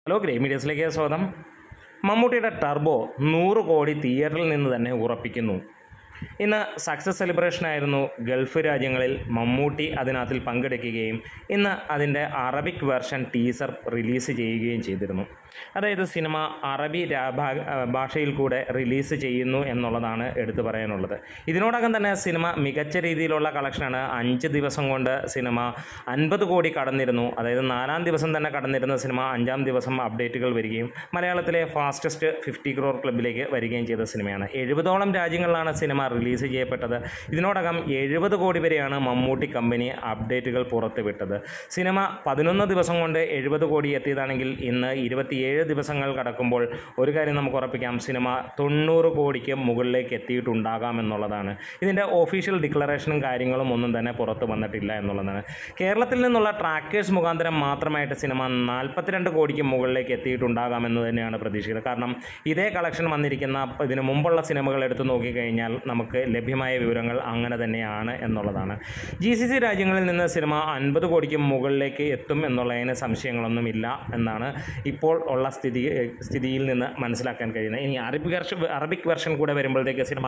Hello grey മീഡിയസിലേക്ക് സ്വാഗതം. മമ്മൂട്ടിയുടെ turbo 100 കോടി തിയേറ്ററിൽ നിന്ന് തന്നെ ഉറപ്പിക്കുന്നു. ഇന്ന് സക്സസ് സെലിബ്രേഷൻ ആയിരുന്നു. ഗൾഫ് രാജ്യങ്ങളിൽ മമ്മൂട്ടി അതിനകത്തിൽ പങ്കെടുക്കുകയും ഇന്ന് അതിൻ്റെ അറബിക് വെർഷൻ ടീസർ റിലീസ് ചെയ്യുകയും ചെയ്തിരുന്നു. അതായത് സിനിമ അറബി ഭാഷയിൽ കൂടെ റിലീസ് ചെയ്യുന്നു എന്നുള്ളതാണ് എടുത്തു പറയാനുള്ളത്. ഇതിനോടകം തന്നെ സിനിമ മികച്ച രീതിയിലുള്ള കളക്ഷനാണ്. 5 ദിവസം കൊണ്ട് സിനിമ 50 കോടി കടന്നിരുന്നു. അതായത് 4-ാം ദിവസം തന്നെ കടന്നിരുന്ന സിനിമ 5-ാം ദിവസം അപ്ഡേറ്റുകൾ വരികയും മലയാളത്തിലെ ഫാസ്റ്റസ്റ്റ് 50 crore ക്ലബിലേക്ക് വരികയും ചെയ്ത സിനിമയാണ്. 70ഓളം രാജ്യങ്ങളിലാണ് സിനിമ റിലീസ് ചെയ്യപ്പെട്ടത്. ഇതിനോടകം 70 കോടി വരെയാണ് മമ്മൂട്ടി കമ്പനി അപ്ഡേറ്റുകൾ പുറത്തുവിട്ടത്. സിനിമ 11 ദിവസം കൊണ്ട് 70 കോടി എത്തിയതാണെങ്കിൽ ഇന്ന് 27 ദിവസങ്ങൾ കടക്കുമ്പോൾ ഒരു കാര്യം നമുക്ക് ഉറപ്പിക്കാം, സിനിമ 90 കോടിക്ക് മുകളിലേക്ക് എത്തിയിട്ടുണ്ടാകാം എന്നുള്ളതാണ്. ഇതിൻ്റെ ഒഫീഷ്യൽ ഡിക്ലറേഷനും കാര്യങ്ങളും ഒന്നും തന്നെ പുറത്തു വന്നിട്ടില്ല എന്നുള്ളതാണ്. കേരളത്തിൽ നിന്നുള്ള ട്രാക്കേഴ്സ് മുഖാന്തരം മാത്രമായിട്ട് സിനിമ 42 കോടിക്ക് മുകളിലേക്ക് എത്തിയിട്ടുണ്ടാകാമെന്ന് തന്നെയാണ് പ്രതീക്ഷിക്കുന്നത്. കാരണം ഇതേ കളക്ഷൻ വന്നിരിക്കുന്ന ഇതിന് മുമ്പുള്ള സിനിമകൾ എടുത്തു നോക്കിക്കഴിഞ്ഞാൽ നമുക്ക് ലഭ്യമായ വിവരങ്ങൾ അങ്ങനെ തന്നെയാണ് എന്നുള്ളതാണ്. GCC രാജ്യങ്ങളിൽ നിന്ന് സിനിമ 50 കോടിക്ക് മുകളിലേക്ക് എത്തും എന്നുള്ളതിന് സംശയങ്ങളൊന്നുമില്ല എന്നാണ് ഇപ്പോൾ ഉള്ള സ്ഥിതിയിൽ നിന്ന് മനസ്സിലാക്കാൻ കഴിയുന്നത്. ഇനി അറബിക് വെർഷൻ കൂടെ വരുമ്പോഴത്തേക്ക് സിനിമ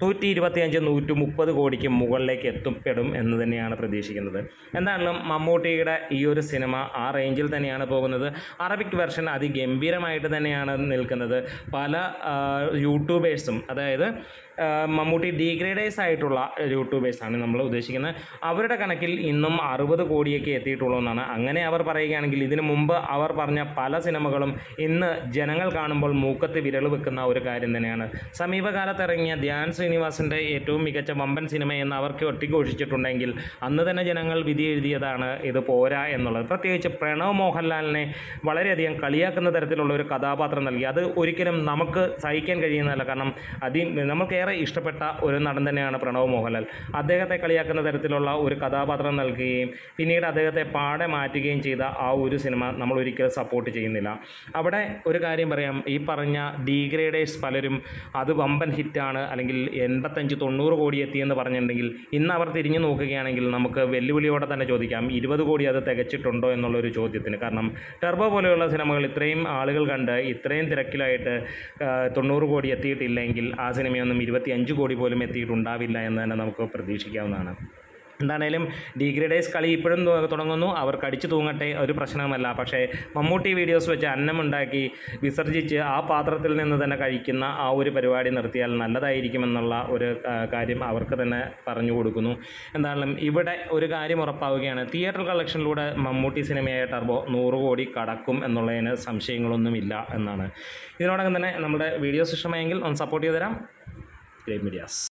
125-130 കോടിക്ക് മുകളിലേക്ക് എത്തപ്പെടും എന്ന് തന്നെയാണ് പ്രതീക്ഷിക്കുന്നത്. എന്തായാലും മമ്മൂട്ടിയുടെ ഈ ഒരു സിനിമ ആ റേഞ്ചിൽ തന്നെയാണ് പോകുന്നത്. അറബിക് വെർഷൻ അതിഗംഭീരമായിട്ട് തന്നെയാണ് നിൽക്കുന്നത്. പല യൂട്യൂബേഴ്സും, അതായത് മമ്മൂട്ടി ഡീഗ്രേഡേഴ്സ് ആയിട്ടുള്ള യൂട്യൂബേഴ്സാണ് നമ്മൾ ഉദ്ദേശിക്കുന്നത്, അവരുടെ കണക്കിൽ ഇന്നും 60 കോടിയൊക്കെ എത്തിയിട്ടുള്ളൂ എന്നാണ്. അങ്ങനെ അവർ പറയുകയാണെങ്കിൽ ഇതിനു മുമ്പ് അവർ പറഞ്ഞ പല സിനിമകളും ഇന്ന് ജനങ്ങൾ കാണുമ്പോൾ മൂക്കത്ത് വിരൽ വെക്കുന്ന ഒരു കാര്യം തന്നെയാണ്. സമീപകാലത്ത് ഇറങ്ങിയ ധ്യാൻ ശ്രീനിവാസിൻ്റെ ഏറ്റവും മികച്ച വമ്പൻ സിനിമയെന്ന് അവർക്ക് ഒട്ടിഘോഷിച്ചിട്ടുണ്ടെങ്കിൽ അന്ന് തന്നെ ജനങ്ങൾ വിധി എഴുതിയതാണ് ഇത് പോരാ എന്നുള്ളത്. പ്രത്യേകിച്ച് പ്രണവ് മോഹൻലാലിനെ വളരെയധികം കളിയാക്കുന്ന തരത്തിലുള്ള ഒരു കഥാപാത്രം നൽകി. അത് ഒരിക്കലും നമുക്ക് സഹിക്കാൻ കഴിയുന്നതല്ല. കാരണം നമ്മൾക്ക് ഇഷ്ടപ്പെട്ട ഒരു നടൻ തന്നെയാണ് പ്രണവ് മോഹൻലാൽ. അദ്ദേഹത്തെ കളിയാക്കുന്ന തരത്തിലുള്ള ഒരു കഥാപാത്രം നൽകുകയും പിന്നീട് അദ്ദേഹത്തെ പാടെ മാറ്റുകയും ചെയ്ത ആ ഒരു സിനിമ നമ്മൾ ഒരിക്കലും സപ്പോർട്ട് ചെയ്യുന്നില്ല. അവിടെ ഒരു കാര്യം പറയാം, ഈ പറഞ്ഞ ഡീഗ്രേഡേഴ്സ് പലരും അത് വമ്പൻ ഹിറ്റാണ് അല്ലെങ്കിൽ 85-90 കോടി എത്തിയെന്ന് പറഞ്ഞിട്ടുണ്ടെങ്കിൽ ഇന്ന് അവർ തിരിഞ്ഞു നോക്കുകയാണെങ്കിൽ നമുക്ക് വെല്ലുവിളിയോടെ തന്നെ ചോദിക്കാം, 20 കോടി അത് തികച്ചിട്ടുണ്ടോ എന്നുള്ളൊരു ചോദ്യത്തിന്. കാരണം ടർബോ പോലെയുള്ള സിനിമകൾ ഇത്രയും ആളുകൾ കണ്ട് ഇത്രയും തിരക്കിലായിട്ട് 90 കോടി എത്തിയിട്ടില്ലെങ്കിൽ ആ സിനിമയൊന്നും 25 കോടി പോലും എത്തിയിട്ടുണ്ടാവില്ല എന്ന് തന്നെ നമുക്ക് പ്രതീക്ഷിക്കാവുന്നതാണ്. എന്താണേലും ഡീഗ്രേഡേഴ്സ് കളി ഇപ്പോഴും തുടങ്ങുന്നു. അവർ കടിച്ചു തൂങ്ങട്ടെ, ഒരു പ്രശ്നവുമല്ല. പക്ഷേ മമ്മൂട്ടി വീഡിയോസ് വെച്ച് അന്നമുണ്ടാക്കി വിസർജിച്ച് ആ പാത്രത്തിൽ നിന്ന് തന്നെ കഴിക്കുന്ന ആ ഒരു പരിപാടി നിർത്തിയാൽ നല്ലതായിരിക്കുമെന്നുള്ള ഒരു കാര്യം അവർക്ക് തന്നെ പറഞ്ഞു കൊടുക്കുന്നു. എന്തായാലും ഇവിടെ ഒരു കാര്യം ഉറപ്പാവുകയാണ്, തിയേറ്റർ കളക്ഷനിലൂടെ മമ്മൂട്ടി സിനിമയായ ടർബോ 100 കോടി കടക്കും എന്നുള്ളതിന് സംശയങ്ങളൊന്നുമില്ല എന്നാണ്. ഇതിനോടകം തന്നെ നമ്മുടെ വീഡിയോസ് ഇഷ്ടമായെങ്കിൽ ഒന്ന് സപ്പോർട്ട് ചെയ്ത് തരാം. Grey medias.